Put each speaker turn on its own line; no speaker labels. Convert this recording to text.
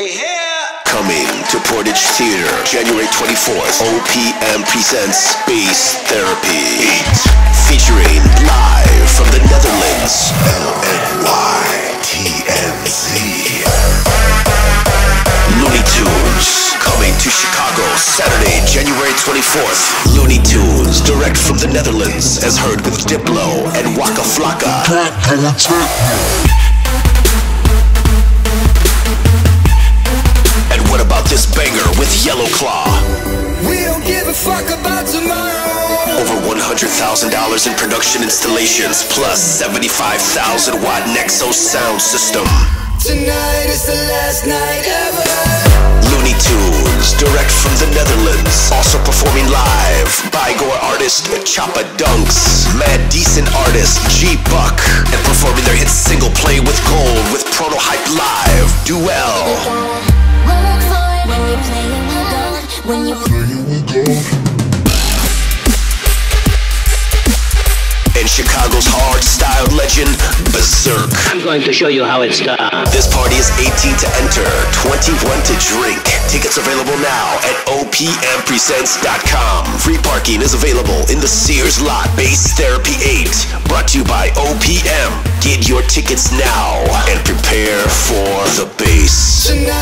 We here!
Coming to Portage Theater, January 24th, OPM presents Bass Therapy 8, featuring live from the Netherlands, LNYTMZ. Looney Tunes, coming to Chicago, Saturday, January 24th. Looney Tunes, direct from the Netherlands, as heard with Diplo and Waka Flocka. And what about this banger with Yellow Claw?
We don't give a fuck about tomorrow.
Over $100,000 in production installations, plus 75,000 watt Nexo sound system.
Tonight is the last night ever.
Looney Tunes, direct from the Netherlands. Also performing live, Bygore artist Choppa Dunks, Mad Decent artist G-Buck, and performing their hit single Play With Gold with Protohype Live, Duel.
When you playing with gold.
And Chicago's hard-styled legend, Berserk.
I'm going to show you how it's done.
This party is 18 to enter, 21 to drink. Tickets available now at opmpresents.com. Free parking is available in the Sears lot. Bass Therapy 8, brought to you by OPM. Get your tickets now and prepare for the bass.
Tonight